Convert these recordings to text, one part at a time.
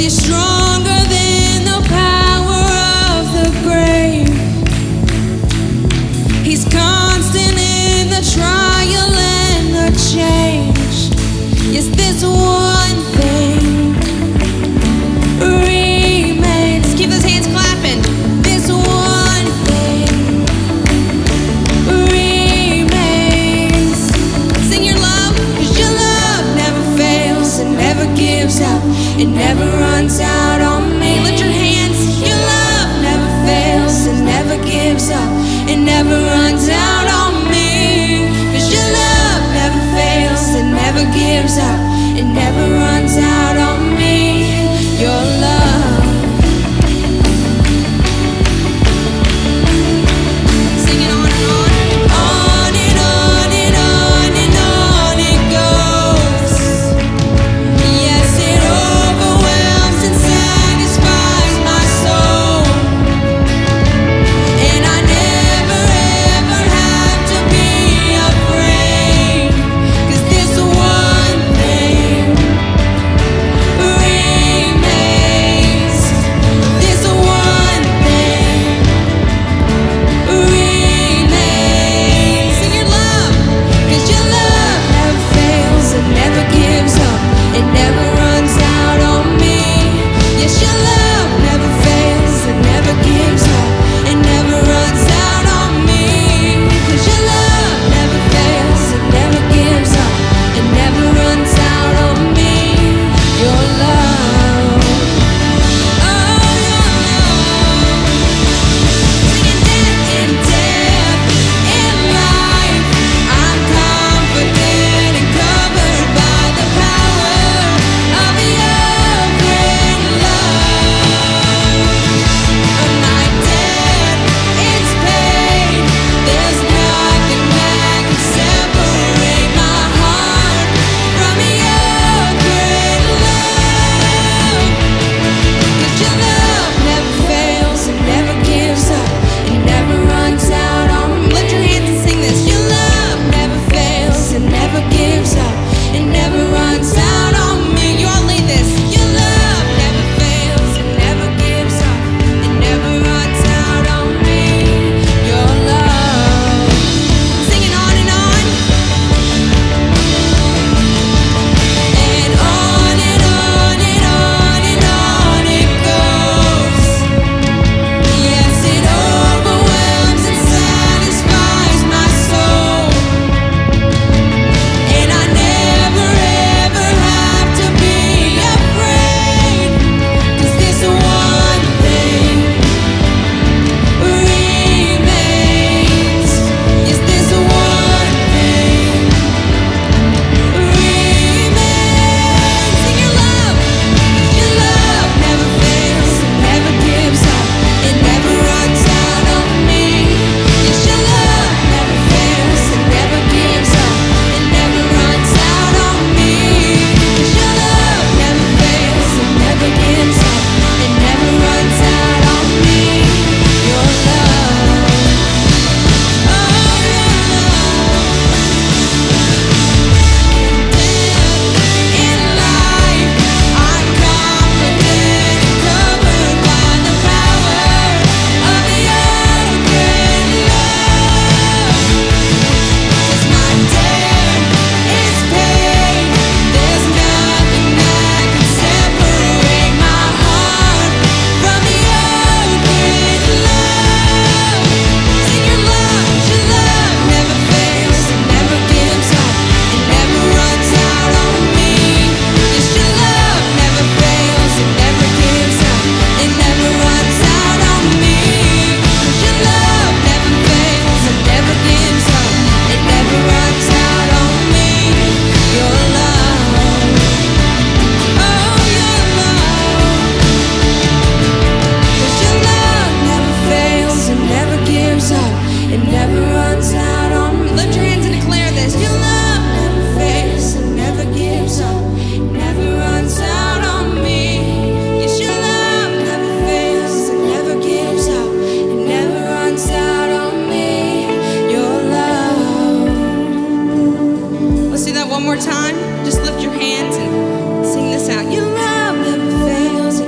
He's stronger than the power of the grave. He's constant in the trial and the change. Yes, this one thing remains. Keep those hands clapping. This one thing remains. Sing your love, 'cause your love never fails and never gives up. It never runs out on me. Lift your hands. Your love never fails and never gives up. It never runs out on me. 'Cause your love never fails and never gives up. It never runs out on me. Your love. Sing it on and on. On and on and on and on it goes. Yes, it overwhelms and satisfies my soul. And I never ever have to be afraid. 'Cause this one thing remains. This one thing remains. Sing your love, 'cause your love never fails and never gives up. It never runs out on me. Yes, your love never fails and never gives up. It never runs out on me. 'Cause your love never fails and never gives up. It never runs out on me. Your love. Oh, your love. Singing in death, in life, I'm confident and covered by the power of your great love. My debt is paid. There's nothing that can separate my heart from your great love. 'Cause your love never fails and never gives up. It never runs out on me. Lift your hands and sing this. Your love never fails and never gives up. It never runs out on me. You all lead this. Your love never fails and never gives up. It never runs out on me. Your love. Singing on and on. And on and on and on and on it goes. Yes, it overwhelms and satisfies my soul. And I never ever have to be afraid. 'Cause this one thing remains. Yes, this one thing remains. Sing your love. Your love never fails and never gives up. It never runs out on me. Yes, your love never fails and never gives up. It never runs out on me. 'Cause your love never fails and never gives up. It never runs out on me. Your love. Oh, your love. In life, I'm confident and covered by the power of your great love. 'Cause my debt is paid. There's nothing that can separate my heart from your great love. Sing your love. Your love never fails and never gives up. It never runs out on me. Yes, your love never fails and never gives up. It never runs out on me. 'Cause your love never fails and never gives up. It never runs out on me. Your love. Oh, your love. 'Cause your love never fails and never gives up. It never runs out on me. Lift your hands and declare this. Your love never fails and never gives up. It never runs out on me. Yes, your love never fails and never gives up. It never runs out on me. Your love. Let's do that one more time. Just lift your hands and sing this out. Your love never fails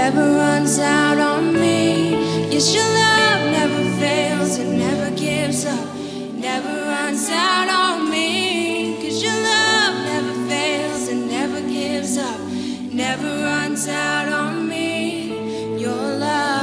never runs out on me. Yes, your love never fails, it never gives up, it never runs out on me. 'Cause your love never fails, it never gives up, it never runs out on me. Your love.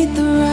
the